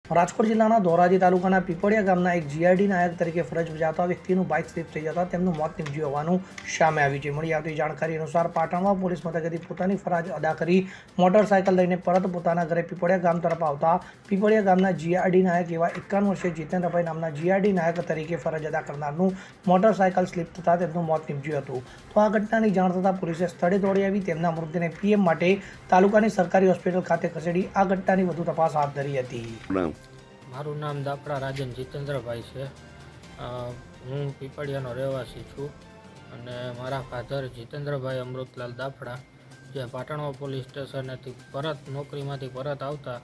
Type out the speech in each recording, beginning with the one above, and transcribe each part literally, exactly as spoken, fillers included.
રાજકોટ જિલ્લાના ધોરાજી તાલુકાના પીપળિયા ગામના એક જીઆરડી નાયક તરીકે ફરજ બજાવતા વ્યક્તિનું બાઇક સ્લીપ થઈ જતા તેમનું મોત નીપજ્યું હોવાનું સામે આવ્યું છે। મળી આવતી જાણકારી અનુસાર પાટણમાં પોલીસ મથકેથી પોતાની ફરજ અદા કરી મોટરસાયકલ લઈને પરત પોતાના ઘરે પીપળિયા ગામ તરફ આવતા પીપળિયા ગામના જીઆરડી નાયક એવા એકાવન વર્ષીય જીતેન્દ્રભાઈ નામના જીઆરડી નાયક તરીકે ફરજ અદા કરનારનું મોટરસાયકલ સ્લીપ થતાં તેમનું મોત નીપજ્યું હતું। તો આ ઘટનાની જાણ થતાં પોલીસે સ્થળે દોડી આવી તેમના મૃતદેહને પીએમ માટે તાલુકાની સરકારી હોસ્પિટલ ખાતે ખસેડી આ ઘટનાની વધુ તપાસ હાથ ધરી હતી। મારું નામ દાપડા રાજન જીતેન્દ્રભાઈ છે। હું પીપળિયાનો રહેવાસી છું અને મારા ફાધર જીતેન્દ્રભાઈ અમૃતલાલ દાપડા જે પાટણવા પોલીસ સ્ટેશનેથી પરત નોકરીમાંથી પરત આવતા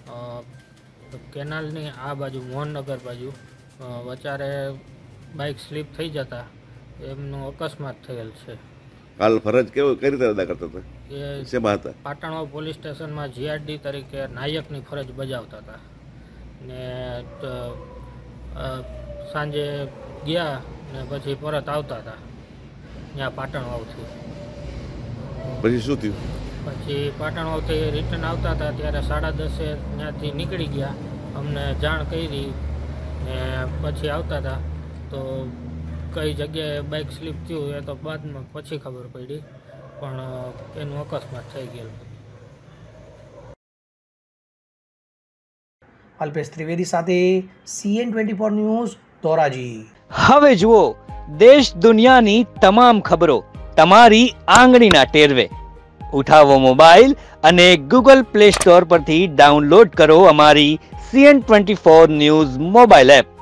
કેનાલની આ બાજુ મોહનનગર બાજુ વચારે બાઇક સ્લીપ થઈ જતા એમનું અકસ્માત થયેલ છે। કાલ ફરજ કેવું કઈ રીતે અદા કરતા હતા? એ શેમાં હતા? પાટણવા પોલીસ સ્ટેશનમાં જીઆરડી તરીકે નાયકની ફરજ બજાવતા હતા ને સાંજે ગયા ને પછી પરત આવતા હતા ત્યાં પાટણ વાવથી। પછી શું થયું? પછી પાટણ વાવથી રિટર્ન આવતા હતા ત્યારે સાડા દસે ત્યાંથી નીકળી ગયા, અમને જાણ કરી ને પછી આવતા હતા તો કઈ જગ્યાએ બાઇક સ્લીપ થયું એ તો બાદમાં પછી ખબર પડી પણ એનું અકસ્માત થઈ ગયેલું। અલ્પેશ ત્રિવેદી સાથે CN twenty four news Dhoraji. હવે જુઓ દેશ દુનિયાની તમામ ખબરો તમારી આંગળીના ટેરવે। ઉઠાવો મોબાઈલ અને ગૂગલ પ્લે સ્ટોર પરથી ડાઉનલોડ કરો અમારી CN twenty four news mobile app.